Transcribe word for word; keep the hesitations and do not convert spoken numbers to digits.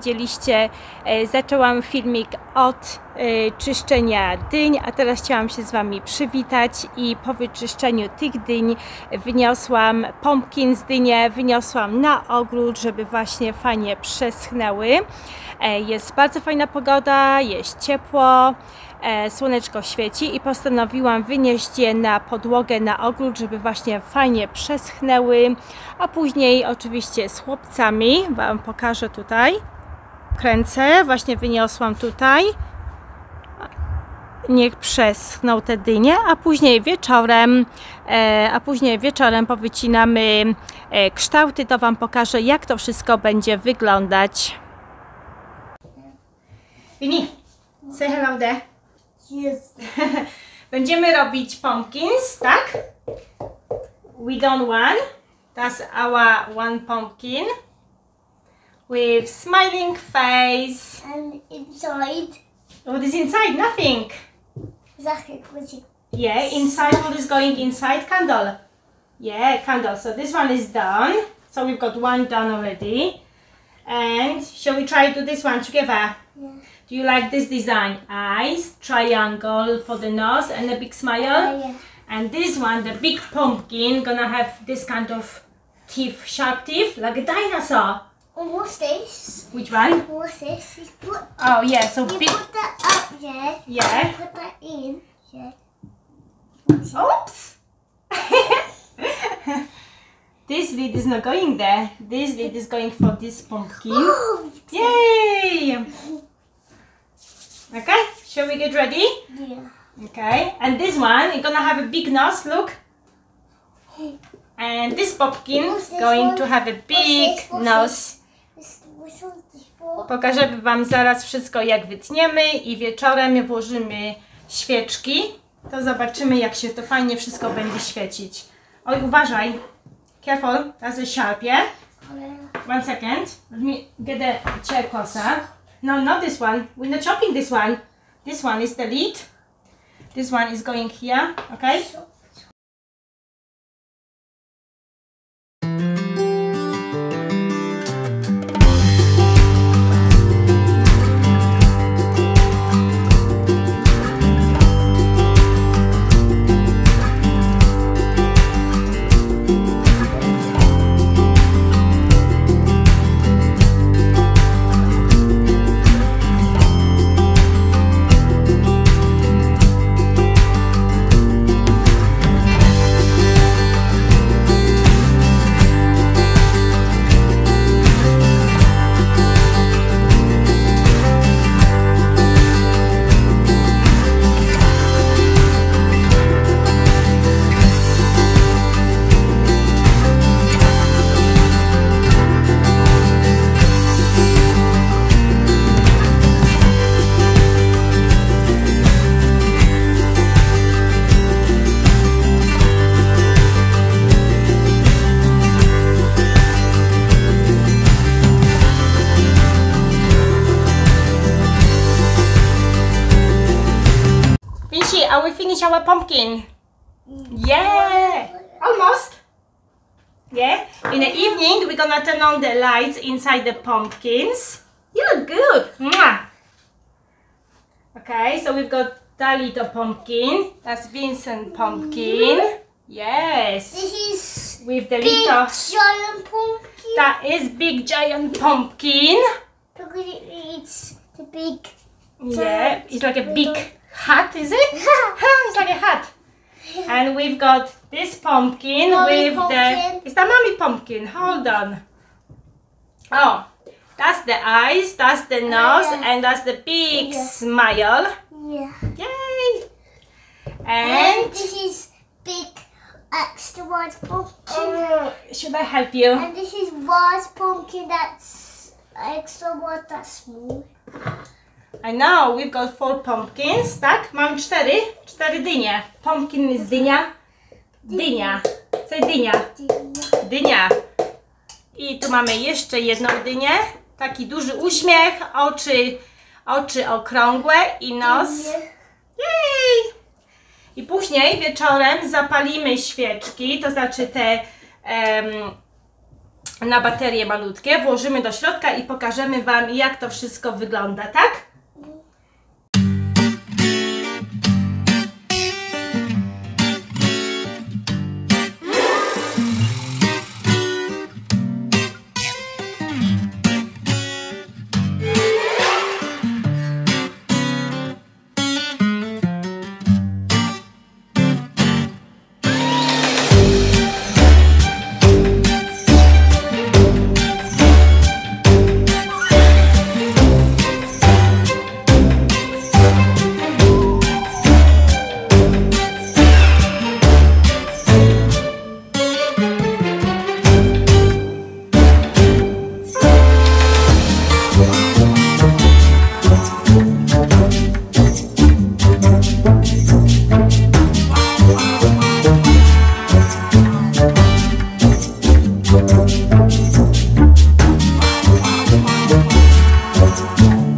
widzieliście, zaczęłam filmik od czyszczenia dyń, a teraz chciałam się z Wami przywitać i po wyczyszczeniu tych dyń wyniosłam pumpkin z dynie, wyniosłam na ogród, żeby właśnie fajnie przeschnęły. Jest bardzo fajna pogoda, jest ciepło, słoneczko świeci i postanowiłam wynieść je na podłogę, na ogród, żeby właśnie fajnie przeschnęły, a później oczywiście z chłopcami Wam pokażę tutaj. Kręcę, właśnie wyniosłam tutaj. Niech przeschną te dynie, a później wieczorem, a później wieczorem powycinamy kształty, to Wam pokażę, jak to wszystko będzie wyglądać. Vini, say hello there. Yes. Będziemy robić pumpkins, tak? We done one. That's our one pumpkin with smiling face. And inside, What is inside? Nothing. exactly what it Yeah, inside, what is going inside? Candle. Yeah, candle. So this one is done. So we've got one done already. And shall we try to do this one together? Yeah. Do you like this design? Eyes, triangle for the nose and a big smile. Yeah, yeah. And this one, the big pumpkin, gonna have this kind of teeth, sharp teeth, like a dinosaur. And what's this? Which one? What's this? You put, Oh yeah, so you big. put that up, yeah. Yeah. You put that in, yeah. Oops! This lid is not going there. This lid is going for this pumpkin. Oh, Yay! Okay, shall we get ready? yeah. Okay, and this one, you're gonna have a big nose, look. And this pumpkin What's this going one? to have a big this? What's nose. This, what's on this for? Pokażemy Wam zaraz wszystko, jak wytniemy i wieczorem włożymy świeczki. To zobaczymy, jak się to fajnie wszystko będzie świecić. Oj, uważaj. Careful, that's a sharp, yeah? One second. Let me get the chair closer. No, not this one. We're not chopping this one. This one is the lid. This one is going here, okay? Vinci, are we finish our pumpkin? Yeah! Almost! Yeah? In the evening, we're gonna turn on the lights inside the pumpkins. You look good! Mwah! Okay, so we've got that little pumpkin. That's Vincent pumpkin. Yes! This is With the big little... giant pumpkin. That is big giant pumpkin. Because it eats the big. Yeah, it's like a big hat, is it? It's like a hat. And we've got this pumpkin Mommy with pumpkin. the... It's the mommy pumpkin. Hold on. Oh, that's the eyes, that's the nose, yeah. and that's the big Yeah. smile. Yeah. Yay! And And... this is big extra large pumpkin. Oh, should I help you? And this is large pumpkin that's extra large, that's small. I know, we've got four pumpkins, tak? Mam cztery, cztery dynie. Pumpkin is dynia. Dynia. Say dynia. Dynia. I tu mamy jeszcze jedną dynię. Taki duży uśmiech, oczy, oczy okrągłe i nos. Jej! I później wieczorem zapalimy świeczki, to znaczy te um, na baterie malutkie, włożymy do środka i pokażemy Wam, jak to wszystko wygląda, tak?